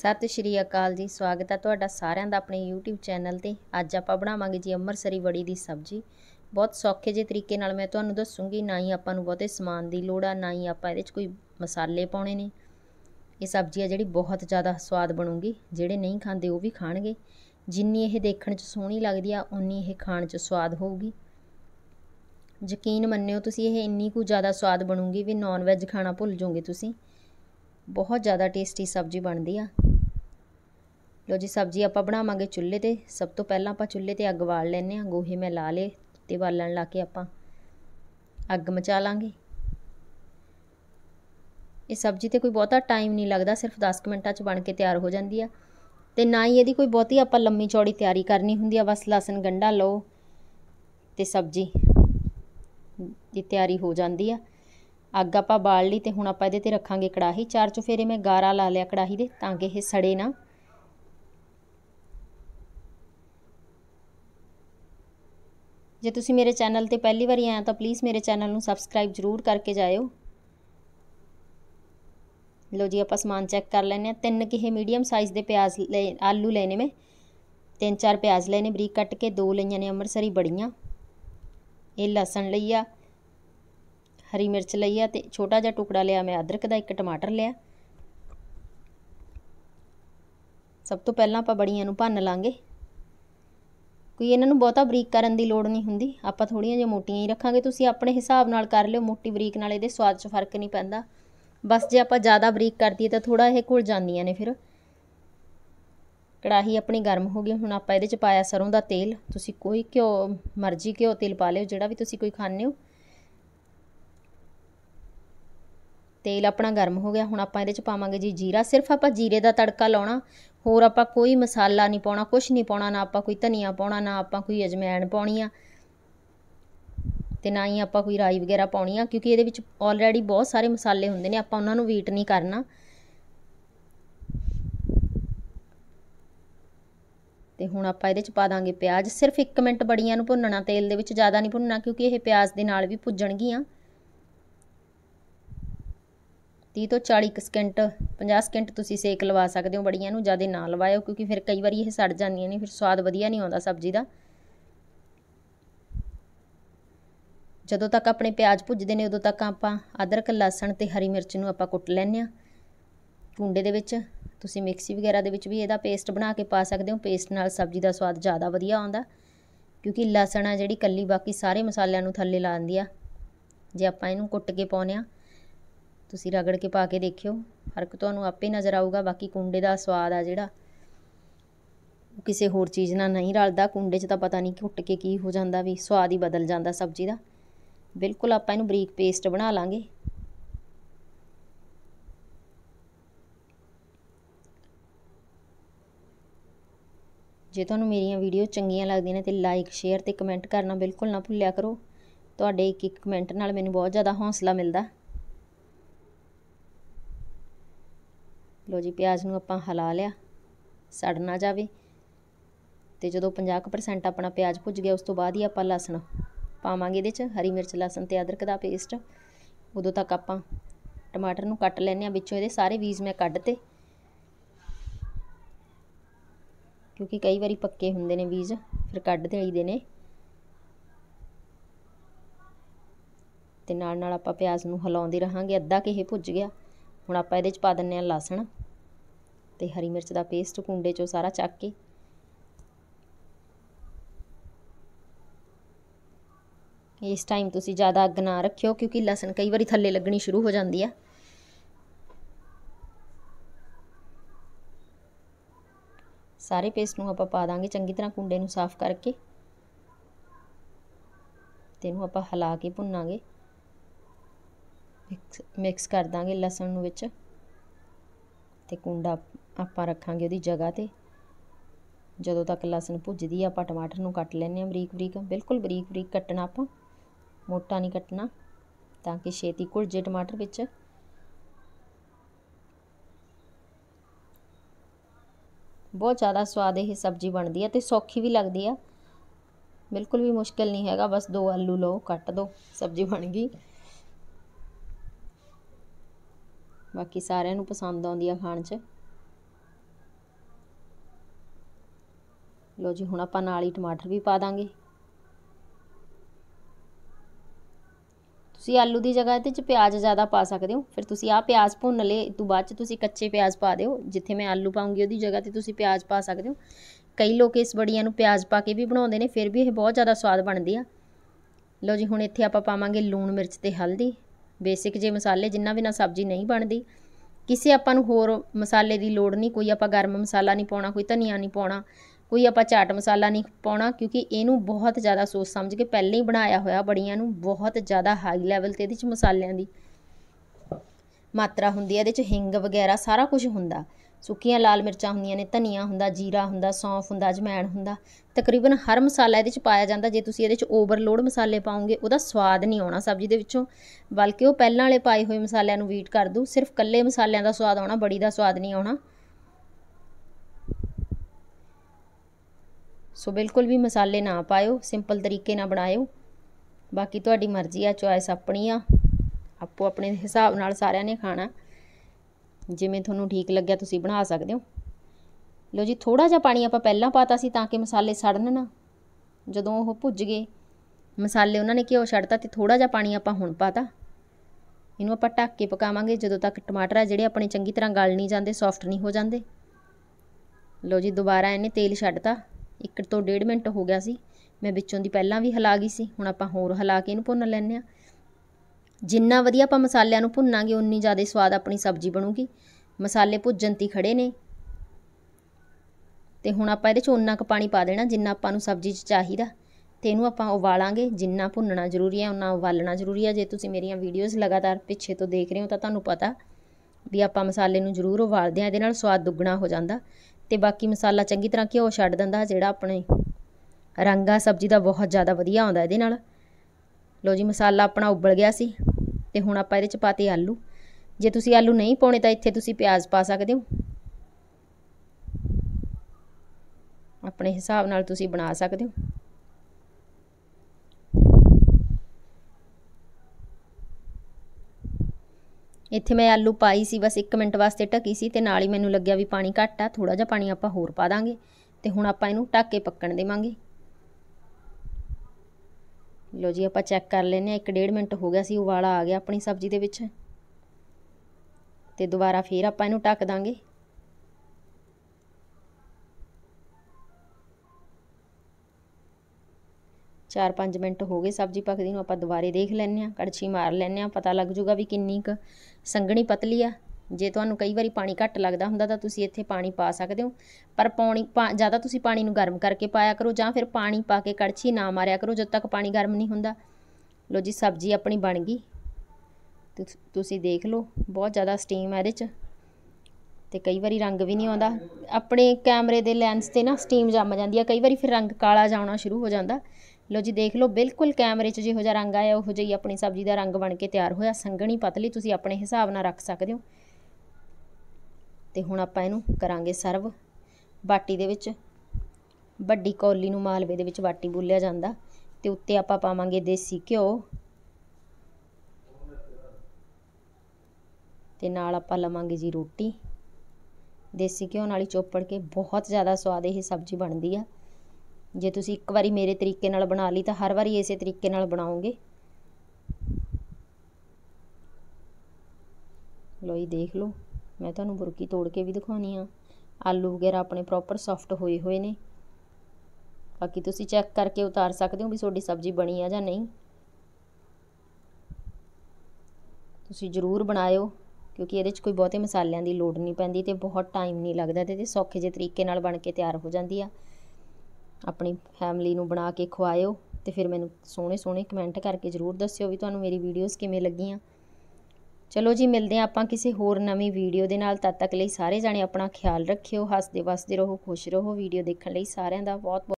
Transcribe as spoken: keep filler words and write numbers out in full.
सत श्री अकाल जी। स्वागत है तुहाडा सारिਆਂ ਦਾ ਆਪਣੇ यूट्यूब चैनल ਤੇ। ਅੱਜ ਆਪਾਂ ਬਣਾਵਾਂਗੇ ਜੀ ਅੰਮ੍ਰਿਤਸਰੀ ਵੜੀ ਦੀ ਸਬਜ਼ੀ। बहुत सौखे ਜਿਹੇ ਤਰੀਕੇ ਨਾਲ मैं ਤੁਹਾਨੂੰ ਦੱਸੂਗੀ। ना ही ਆਪਾਂ ਨੂੰ ਬਹੁਤੇ ਸਮਾਨ ਦੀ ਲੋੜ ਆ, ना ही ਆਪਾਂ ਇਹਦੇ 'ਚ ਕੋਈ ਮਸਾਲੇ ਪਾਉਣੇ ਨੇ। ਇਹ ਸਬਜ਼ੀ ਆ ਜਿਹੜੀ ਬਹੁਤ ਜ਼ਿਆਦਾ ਸਵਾਦ ਬਣੂਗੀ। ਜਿਹੜੇ ਨਹੀਂ ਖਾਂਦੇ ਉਹ ਵੀ ਖਾਣਗੇ। ਜਿੰਨੀ ਇਹ ਦੇਖਣ 'ਚ ਸੋਹਣੀ ਲੱਗਦੀ ਆ ਉਨੀ ਇਹ ਖਾਣ 'ਚ ਸਵਾਦ ਹੋਊਗੀ। ਯਕੀਨ ਮੰਨਿਓ ਤੁਸੀਂ, ਇਹ ਇੰਨੀ ਕੁ ਜ਼ਿਆਦਾ ਸਵਾਦ ਬਣੂਗੀ ਵੀ ਨੌਨ ਵੈਜ ਖਾਣਾ ਭੁੱਲ ਜਾਓਗੇ ਤੁਸੀਂ। बहुत ज़्यादा टेस्टी सब्जी बनती आ। लो जी, सब्जी आप बनावांगे चुल्हे ते। सब तो पहला आप चुल्हे ते अग बाल लैने। गोहे मैं ला ले ते बालन ला के आप अग मचा लांगे। ये सब्जी ते कोई बहुता टाइम नहीं लगता, सिर्फ दस मिनटां च बन के तैयार हो जाती है। तो ना ही यदि कोई बहुती आप लम्मी चौड़ी तैयारी करनी होंदी है। बस लसन गंढा लो ते सब्जी की तैयारी हो जाती है। अग आप बाल ली तो हुण आप इहदे ते रखांगे कड़ाही। चार चुफेरे मैं गारा ला लिया कड़ाही दे ताकि यह सड़े ना। जे तुसी मेरे चैनल ते पहली बार आए तो प्लीज़ मेरे चैनल नूं सबसक्राइब जरूर करके जाओ। लो जी, आप समान चैक कर लैने। तीन किहे मीडियम साइज़ के प्याज ले आलू लेने में, तीन चार प्याज लेने बरीक कट के, दो लईआं ने अंमृतसरी बड़ियां, ये लसन लिया, हरी मिर्च लई आ, ते छोटा जिहा टुकड़ा लिया मैं अदरक का, एक टमाटर लिया। सब तो पहला आप बड़ियां नूं भन्न लांगे। कोई इन्हां नूं बहुता बरीक करन दी लोड़ नहीं हुंदी। आपां थोड़ियां जिहियां मोटियां ही रखांगे। तुसीं अपने हिसाब नाल कर लिओ। मोटी बरीक नाल इहदे स्वाद च फर्क नहीं पैंदा। बस जे आपां ज़्यादा बरीक कर दईए तां थोड़ा इह घुल जांदियां ने। फिर कड़ाही अपनी गर्म हो गई। हुण आपां इहदे च पाया सरों दा तेल। तुसीं कोई घिओ मर्जी घिओ तेल पा लिओ, जिहड़ा भी तुसीं कोई खांदे हो। तेल अपना गर्म हो गया। हुण आपां इहदे च पावांगे जी जीरा। सिर्फ आपां जीरे दा तड़का लाउणा, होर आपां कोई मसाला नहीं पाउणा, कुछ नहीं पाउणा। ना आपां कोई धनिया पाउणा, ना आपां कोई अजमैन पाउणी आ, ते ना ही आपां कोई राई वगैरह पाउणी आ, क्योंकि इहदे विच ऑलरेडी बहुत सारे मसाले हुंदे ने। आपां उहनां नूं वीट नहीं करना। ते हुण आपां इहदे च पा दांगे प्याज। सिर्फ एक मिनट बड़ियां नूं भुन्नणा तेल दे विच, ज़्यादा नहीं भुन्नणा, क्योंकि इह प्याज दे नाल भी भुज्जणगीआं। तीह तो चाली सकेंट पचास सकेंट तुसीं सेक लवा सकते हो बड़ियां नूं। ज़्यादा ना लवाओ, क्योंकि फिर कई बार ये सड़ जांदियां ने, फिर स्वाद वधिया नहीं आउंदा सब्जी दा। जदों तक अपने प्याज भुजदे ने उदों तक आपां अदरक लसन ते हरी मिर्च नूं आपां कुट लैने आ कूंडे दे विच। तुसीं मिक्सी वगैरह दे विच भी इहदा पेस्ट बना के पा सकते हो। पेस्ट नाल सब्जी दा स्वाद ज़्यादा वधिया आउंदा, क्योंकि लसन आ जिहड़ी कल्ली बाकी सारे मसालिआं नूं थल्ले ला दिंदी आ। जे आपां इहनूं कुट के पाउने आ, तुसीं रगड़ के पा के देखियो, फर्क तुहानूं आपे नज़र आऊगा। बाकी कूंडे दा स्वाद आ जिहड़ा किसी होर चीज़ नाल नहीं रलदा। कूंडे 'च तां पता नहीं घुट के की हो जांदा, भी स्वाद ही बदल जांदा सब्जी दा। बिल्कुल आपां इहनूं बरीक पेस्ट बना लांगे। जे तुहानूं मेरियां वीडियो चंगियां लगदियां ने ते लाइक शेयर ते कमेंट करना बिल्कुल ना भुल्लिया करो। तुहाडे एक एक कमेंट नाल मैनूं बहुत ज़्यादा हौसला मिलदा। लो जी, प्याज नूं आपां हिला लिया, सड़ ना जावे। ते जदों पचास परसेंट अपना प्याज भुज गया, उस तो बाद ही आपां लसन पावांगे इहदे च, हरी मिर्च लसन ते अदरक दा पेस्ट। उदों तक आपां टमाटर नूं कट लैने आ। विचों इहदे सारे बीज मैं कढते, क्योंकि कई बारी पक्के हुंदे ने बीज, फिर कढ देईदे ने। ते नाल नाल आपां प्याज नूं हिलाउंदे रहांगे। अद्धा कि इह भुज गया। हुण आपां इहदे च पा दिंदे आ लसन ते हरी मिर्च दा पेस्ट कूंडे चों सारा चक के। इस टाइम तुसीं ज़्यादा अग ना रखियो, क्योंकि लसन कई बारी थल्ले लगनी शुरू हो जाती है। सारे पेस्ट नूं आपां पा दांगे चंगी तरह कूंडे नूं साफ करके। ते इहनूं आपां हिला के भुन्नांगे, मिक्स मिक्स कर दांगे लसन नूं विच। ते कूंडा आपां रखांगे उहदी जगह ते। जदों तक लसन भुजदी है, आपां टमाटर नूं कट लैने बरीक बरीक, बिल्कुल बरीक बरीक कट्टना आपां, मोटा नहीं कट्टना, ताकि छेती घुल जे टमाटर विच। बहुत ज़्यादा स्वाद ये सब्जी बनती है ते सौखी भी लगती है। बिल्कुल भी मुश्किल नहीं हैगा। बस दो आलू लो, कट दो, सब्जी बन गई। बाकी सारिਆਂ ਨੂੰ पसंद आउंदी है खाण 'ਚ। ਲਓ ਜੀ, ਹੁਣ ਆਪਾਂ ਨਾਲ ਹੀ ਟਮਾਟਰ ਵੀ ਪਾ ਦਾਂਗੇ। ਤੁਸੀਂ ਆਲੂ ਦੀ ਜਗ੍ਹਾ ਇਹਦੇ 'ਚ ਪਿਆਜ਼ ਜ਼ਿਆਦਾ ਪਾ ਸਕਦੇ ਹੋ। ਫਿਰ ਤੁਸੀਂ ਆਹ ਪਿਆਜ਼ ਭੁੰਨ ਲਏ, ਇਹ ਤੋਂ ਬਾਅਦ 'ਚ ਤੁਸੀਂ ਕੱਚੇ ਪਿਆਜ਼ ਪਾ ਦਿਓ। ਜਿੱਥੇ ਮੈਂ ਆਲੂ ਪਾਉਂਗੀ ਉਹਦੀ ਜਗ੍ਹਾ 'ਤੇ ਤੁਸੀਂ ਪਿਆਜ਼ ਪਾ ਸਕਦੇ ਹੋ। ਕਈ ਲੋਕ ਇਸ ਬੜੀਆਂ ਨੂੰ ਪਿਆਜ਼ ਪਾ ਕੇ ਵੀ ਬਣਾਉਂਦੇ ਨੇ, ਫਿਰ ਵੀ ਇਹ ਬਹੁਤ ਜ਼ਿਆਦਾ ਸਵਾਦ ਬਣਦੀ ਆ। ਲਓ ਜੀ, ਹੁਣ ਇੱਥੇ ਆਪਾਂ ਪਾਵਾਂਗੇ ਲੂਣ, ਮਿਰਚ ਤੇ ਹਲਦੀ, ਬੇਸਿਕ ਜੇ ਮਸਾਲੇ ਜਿਨ੍ਹਾਂ ਬਿਨਾਂ ਸਬਜ਼ੀ ਨਹੀਂ ਬਣਦੀ। ਕਿਸੇ ਆਪਾਂ ਨੂੰ ਹੋਰ ਮਸਾਲੇ ਦੀ ਲੋੜ ਨਹੀਂ, ਕੋਈ ਆਪਾਂ ਗਰਮ ਮਸਾਲਾ ਨਹੀਂ ਪਾਉਣਾ, ਕੋਈ ਧਨੀਆ ਨਹੀਂ ਪਾਉਣਾ, ਕੋਈ ਆਪਾਂ ਚਾਟ ਮਸਾਲਾ ਨਹੀਂ ਪਾਉਣਾ, ਕਿਉਂਕਿ ਇਹਨੂੰ ਬਹੁਤ ਜ਼ਿਆਦਾ ਸੋਚ ਸਮਝ ਕੇ ਪਹਿਲਾਂ ਹੀ ਬਣਾਇਆ ਹੋਇਆ। ਬੜੀਆਂ ਨੂੰ ਬਹੁਤ ਜ਼ਿਆਦਾ ਹਾਈ ਲੈਵਲ 'ਤੇ ਇਹਦੇ 'ਚ ਮਸਾਲਿਆਂ ਦੀ ਮਾਤਰਾ ਹੁੰਦੀ ਹੈ। ਇਹਦੇ 'ਚ ਹਿੰਗ ਵਗੈਰਾ ਸਾਰਾ ਕੁਝ ਹੁੰਦਾ, ਸੁੱਕੀਆਂ ਲਾਲ ਮਿਰਚਾਂ ਹੁੰਦੀਆਂ ਨੇ, ਧਨੀਆ ਹੁੰਦਾ, ਜੀਰਾ ਹੁੰਦਾ, ਸੌਂਫ ਹੁੰਦਾ, ਅਜਵਾਇਣ ਹੁੰਦਾ, ਤਕਰੀਬਨ ਹਰ ਮਸਾਲਾ ਇਹਦੇ 'ਚ ਪਾਇਆ ਜਾਂਦਾ। ਜੇ ਤੁਸੀਂ ਇਹਦੇ 'ਚ ਓਵਰਲੋਡ ਮਸਾਲੇ ਪਾਓਗੇ ਉਹਦਾ ਸਵਾਦ ਨਹੀਂ ਆਉਣਾ ਸਬਜ਼ੀ ਦੇ ਵਿੱਚੋਂ, ਬਲਕਿ ਉਹ ਪਹਿਲਾਂ ਵਾਲੇ ਪਾਏ ਹੋਏ ਮਸਾਲਿਆਂ ਨੂੰ ਵੀਟ ਕਰ ਦੂ। ਸਿਰਫ ਇਕੱਲੇ ਮਸਾਲਿਆਂ ਦਾ ਸਵਾਦ ਆਉਣਾ, ਬੜੀ ਦਾ ਸਵਾਦ ਨਹੀਂ ਆਉਣਾ। ਸੋ ਬਿਲਕੁਲ ਵੀ ਮਸਾਲੇ ਨਾ ਪਾਇਓ, ਸਿੰਪਲ ਤਰੀਕੇ ਨਾਲ ਬਣਾਇਓ। ਬਾਕੀ ਤੁਹਾਡੀ ਮਰਜ਼ੀ ਆ, ਚੋਇਸ ਆਪਣੀ ਆ, ਆਪੋ ਆਪਣੇ ਹਿਸਾਬ ਨਾਲ ਸਾਰਿਆਂ ਨੇ ਖਾਣਾ, ਜਿਵੇਂ ਤੁਹਾਨੂੰ ਠੀਕ ਲੱਗਿਆ ਤੁਸੀਂ ਬਣਾ ਸਕਦੇ ਹੋ। ਲਓ ਜੀ, ਥੋੜ੍ਹਾ ਜਿਹਾ ਪਾਣੀ ਆਪਾਂ ਪਹਿਲਾਂ ਪਾਤਾ ਸੀ ਤਾਂ ਕਿ ਮਸਾਲੇ ਸੜਨ ਨਾ। ਜਦੋਂ ਉਹ ਭੁੱਜ ਗਏ ਮਸਾਲੇ, ਉਹਨਾਂ ਨੇ ਘਿਓ ਛੱਡਤਾ, ਤੇ ਥੋੜ੍ਹਾ ਜਿਹਾ ਪਾਣੀ ਆਪਾਂ ਹੁਣ ਪਾਤਾ। ਇਹਨੂੰ ਆਪਾਂ ਢੱਕ ਕੇ ਪਕਾਵਾਂਗੇ ਜਦੋਂ ਤੱਕ ਟਮਾਟਰ ਆ ਜਿਹੜੇ ਆਪਣੇ ਚੰਗੀ ਤਰ੍ਹਾਂ ਗਲ ਨਹੀਂ ਜਾਂਦੇ, ਸੌਫਟ ਨਹੀਂ ਹੋ ਜਾਂਦੇ। ਲਓ ਜੀ, ਦੁਬਾਰਾ ਇਹਨੇ ਤੇਲ ਛੱਡਤਾ। ਇੱਕ ਤੋਂ ਡੇਢ ਮਿੰਟ ਹੋ ਗਿਆ ਸੀ, ਮੈਂ ਵਿੱਚੋਂ ਦੀ ਪਹਿਲਾਂ ਵੀ ਹਿਲਾ ਗਈ ਸੀ। ਹੁਣ ਆਪਾਂ ਹੋਰ ਹਿਲਾ ਕੇ ਇਹਨੂੰ ਭੁੰਨ ਲੈਂਦੇ ਹਾਂ। ਜਿੰਨਾ ਵਧੀਆ ਆਪਾਂ ਮਸਾਲਿਆਂ ਨੂੰ ਭੁੰਨਾਂਗੇ ਉਨੀ ਜ਼ਿਆਦਾ ਸਵਾਦ ਆਪਣੀ ਸਬਜ਼ੀ ਬਣੂਗੀ। ਮਸਾਲੇ ਭੁੱਜਣ 'ਤੇ ਖੜ੍ਹੇ ਨੇ, ਤੇ ਹੁਣ ਆਪਾਂ ਇਹਦੇ 'ਚ ਉਨਾ ਕੁ ਪਾਣੀ ਪਾ ਦੇਣਾ ਜਿੰਨਾ ਆਪਾਂ ਨੂੰ ਸਬਜ਼ੀ 'ਚ ਚਾਹੀਦਾ, ਤੇ ਇਹਨੂੰ ਆਪਾਂ ਉਬਾਲਾਂਗੇ। ਜਿੰਨਾ ਭੁੰਨਣਾ ਜ਼ਰੂਰੀ ਹੈ ਉਨਾ ਉਬਾਲਣਾ ਜ਼ਰੂਰੀ ਹੈ। ਜੇ ਤੁਸੀਂ ਮੇਰੀਆਂ ਵੀਡੀਓਜ਼ ਲਗਾਤਾਰ ਪਿੱਛੇ ਤੋਂ ਦੇਖ ਰਹੇ ਹੋ ਤਾਂ ਤੁਹਾਨੂੰ ਪਤਾ ਵੀ ਆਪਾਂ ਮਸਾਲੇ ਨੂੰ ਜ਼ਰੂਰ ਉਬਾਲਦੇ ਹਾਂ, ਇਹਦੇ ਨਾਲ ਸਵਾਦ ਦੁੱਗਣਾ ਹੋ ਜਾਂਦਾ। ਤੇ ਬਾਕੀ ਮਸਾਲਾ ਚੰਗੀ ਤਰ੍ਹਾਂ ਘਿਓ ਛੱਡ ਦਿੰਦਾ, ਜਿਹੜਾ ਆਪਣੇ ਰੰਗ ਆ ਸਬਜ਼ੀ ਦਾ ਬਹੁਤ ਜ਼ਿਆਦਾ ਵਧੀਆ ਆਉਂਦਾ ਇਹਦੇ ਨਾਲ। ਲਓ ਜੀ, ਮਸਾਲਾ ਆਪਣਾ ਉਬਲ ਗਿਆ ਸੀ, ਤੇ ਹੁਣ ਆਪਾਂ ਇਹਦੇ 'ਚ ਪਾਤੇ ਆਲੂ। ਜੇ ਤੁਸੀਂ ਆਲੂ ਨਹੀਂ ਪਾਉਣੇ ਤਾਂ ਇੱਥੇ ਤੁਸੀਂ ਪਿਆਜ਼ ਪਾ ਸਕਦੇ ਹੋ, ਆਪਣੇ ਹਿਸਾਬ ਨਾਲ ਤੁਸੀਂ ਬਣਾ ਸਕਦੇ ਹੋ। ਇੱਥੇ ਮੈਂ ਆਲੂ ਪਾਈ ਸੀ, ਬਸ ਇੱਕ ਮਿੰਟ ਵਾਸਤੇ ਢੱਕੀ ਸੀ, ਤੇ ਨਾਲ ਹੀ ਮੈਨੂੰ ਲੱਗਿਆ ਵੀ ਪਾਣੀ ਘੱਟ ਆ, ਥੋੜ੍ਹਾ ਜਿਹਾ ਪਾਣੀ ਆਪਾਂ ਹੋਰ ਪਾ ਦਾਂਗੇ। ਤੇ ਹੁਣ ਆਪਾਂ ਇਹਨੂੰ ਢੱਕ ਕੇ ਪੱਕਣ ਦੇਵਾਂਗੇ। ਲਓ ਜੀ, ਆਪਾਂ ਚੈੱਕ ਕਰ ਲੈਂਦੇ ਹਾਂ। ਇੱਕ ਡੇਢ ਮਿੰਟ ਹੋ ਗਿਆ ਸੀ, ਉਬਾਲਾ ਆ ਗਿਆ ਆਪਣੀ ਸਬਜ਼ੀ ਦੇ ਵਿੱਚ, ਤੇ ਦੁਬਾਰਾ ਫੇਰ ਆਪਾਂ ਇਹਨੂੰ ਢੱਕ ਦਾਂਗੇ। ਚਾਰ ਪੰਜ ਮਿੰਟ ਹੋ ਗਏ ਸਬਜ਼ੀ ਪੱਕਦੀ ਨੂੰ, ਆਪਾਂ ਦੁਬਾਰੇ ਦੇਖ ਲੈਂਦੇ ਹਾਂ, ਕੜਛੀ ਮਾਰ ਲੈਂਦੇ ਹਾਂ, ਪਤਾ ਲੱਗ ਜੂਗਾ ਵੀ ਕਿੰਨੀ ਕੁ ਸੰਘਣੀ ਪਤਲੀ ਆ। ਜੇ ਤੁਹਾਨੂੰ ਕਈ ਵਾਰੀ ਪਾਣੀ ਘੱਟ ਲੱਗਦਾ ਹੁੰਦਾ ਤਾਂ ਤੁਸੀਂ ਇੱਥੇ ਪਾਣੀ ਪਾ ਸਕਦੇ ਹੋ, ਪਰ ਪਾਣੀ ਪਾ ਜ਼ਿਆਦਾ ਤੁਸੀਂ ਪਾਣੀ ਨੂੰ ਗਰਮ ਕਰਕੇ ਪਾਇਆ ਕਰੋ, ਜਾਂ ਫਿਰ ਪਾਣੀ ਪਾ ਕੇ ਕੜਛੀ ਨਾ ਮਾਰਿਆ ਕਰੋ ਜਦੋਂ ਤੱਕ ਪਾਣੀ ਗਰਮ ਨਹੀਂ ਹੁੰਦਾ। ਲਓ ਜੀ, ਸਬਜ਼ੀ ਆਪਣੀ ਬਣ ਗਈ, ਤੁਸੀਂ ਦੇਖ ਲਓ ਬਹੁਤ ਜ਼ਿਆਦਾ ਸਟੀਮ ਹੈ ਇਹਦੇ 'ਚ, ਤੇ ਕਈ ਵਾਰੀ ਰੰਗ ਵੀ ਨਹੀਂ ਆਉਂਦਾ। ਆਪਣੇ ਕੈਮਰੇ ਦੇ ਲੈਂਸ 'ਤੇ ਨਾ ਸਟੀਮ ਜੰਮ ਜਾਂਦੀ ਆ ਕਈ ਵਾਰੀ, ਫਿਰ ਰੰਗ ਕਾਲਾ ਜਾਣਾ ਸ਼ੁਰੂ ਹੋ ਜਾਂਦਾ। ਲਓ ਜੀ, ਦੇਖ ਲਓ ਬਿਲਕੁਲ ਕੈਮਰੇ 'ਚ ਜਿਹੋ ਜਿਹਾ ਰੰਗ ਆਇਆ ਉਹੋ ਜਿਹੀ ਆਪਣੀ ਸਬਜ਼ੀ ਦਾ ਰੰਗ ਬਣ ਕੇ ਤਿਆਰ ਹੋਇਆ। ਸੰਘਣੀ ਪਤਲੀ ਤੁਸੀਂ ਆਪਣੇ ਹਿਸਾਬ ਨਾਲ ਰੱਖ ਸਕਦੇ ਹੋ। ਤੇ ਹੁਣ ਆਪਾਂ ਇਹਨੂੰ ਕਰਾਂਗੇ ਸਰਵ ਬਾਟੀ ਦੇ ਵਿੱਚ। ਵੱਡੀ ਕੌਲੀ ਨੂੰ ਮਾਲਵੇ ਦੇ ਵਿੱਚ ਬਾਟੀ ਬੋਲਿਆ ਜਾਂਦਾ, ਤੇ ਉੱਤੇ ਆਪਾਂ ਪਾਵਾਂਗੇ ਦੇਸੀ ਘਿਓ, ਤੇ ਨਾਲ ਆਪਾਂ ਲਵਾਂਗੇ ਜੀ ਰੋਟੀ। ਦੇਸੀ ਘਿਓ ਨਾਲ ਹੀ ਚੋਪੜ ਕੇ ਬਹੁਤ ਜ਼ਿਆਦਾ ਸਵਾਦ ਇਹ ਸਬਜ਼ੀ ਬਣਦੀ ਆ। ਜੇ ਤੁਸੀਂ ਇੱਕ ਵਾਰੀ ਮੇਰੇ ਤਰੀਕੇ ਨਾਲ ਬਣਾ ਲਈ ਤਾਂ ਹਰ ਵਾਰੀ ਇਸੇ ਤਰੀਕੇ ਨਾਲ ਬਣਾਓਗੇ। ਲਓ ਜੀ, ਦੇਖ ਲਓ, ਮੈਂ ਤੁਹਾਨੂੰ ਬੁਰਕੀ ਤੋੜ ਕੇ ਵੀ ਦਿਖਾਉਣੀ ਆ। ਆਲੂ ਵਗੈਰਾ ਆਪਣੇ ਪ੍ਰੋਪਰ ਸੌਫਟ ਹੋਏ ਹੋਏ ਨੇ। ਬਾਕੀ ਤੁਸੀਂ ਚੈੱਕ ਕਰਕੇ ਉਤਾਰ ਸਕਦੇ ਹੋ ਵੀ ਤੁਹਾਡੀ ਸਬਜ਼ੀ ਬਣੀ ਆ ਜਾਂ ਨਹੀਂ। ਤੁਸੀਂ ਜ਼ਰੂਰ ਬਣਾਇਓ, ਕਿਉਂਕਿ ਇਹਦੇ 'ਚ ਕੋਈ ਬਹੁਤੇ ਮਸਾਲਿਆਂ ਦੀ ਲੋੜ ਨਹੀਂ ਪੈਂਦੀ, ਤੇ ਬਹੁਤ ਟਾਈਮ ਨਹੀਂ ਲੱਗਦਾ, ਤੇ ਸੌਖੇ ਜਿਹੇ ਤਰੀਕੇ ਨਾਲ ਬਣ ਕੇ ਤਿਆਰ ਹੋ ਜਾਂਦੀ ਆ। ਆਪਣੀ ਫੈਮਿਲੀ ਨੂੰ ਬਣਾ ਕੇ ਖਵਾਇਓ, ਤੇ ਫਿਰ ਮੈਨੂੰ ਸੋਹਣੇ ਸੋਹਣੇ ਕਮੈਂਟ ਕਰਕੇ ਜ਼ਰੂਰ ਦੱਸਿਓ ਵੀ ਤੁਹਾਨੂੰ ਮੇਰੀ ਵੀਡੀਓਜ਼ ਕਿਵੇਂ ਲੱਗੀਆਂ। ਚਲੋ ਜੀ, ਮਿਲਦੇ ਹਾਂ ਆਪਾਂ ਕਿਸੇ ਹੋਰ ਨਵੀਂ ਵੀਡੀਓ ਦੇ ਨਾਲ। ਤਦ ਤੱਕ ਲਈ ਸਾਰੇ ਜਾਣੇ ਆਪਣਾ ਖਿਆਲ ਰੱਖਿਓ, ਹੱਸਦੇ ਵਸਦੇ ਰਹੋ, ਖੁਸ਼ ਰਹੋ। ਵੀਡੀਓ ਦੇਖਣ ਲਈ ਸਾਰਿਆਂ ਦਾ ਬਹੁਤ ਬਹੁਤ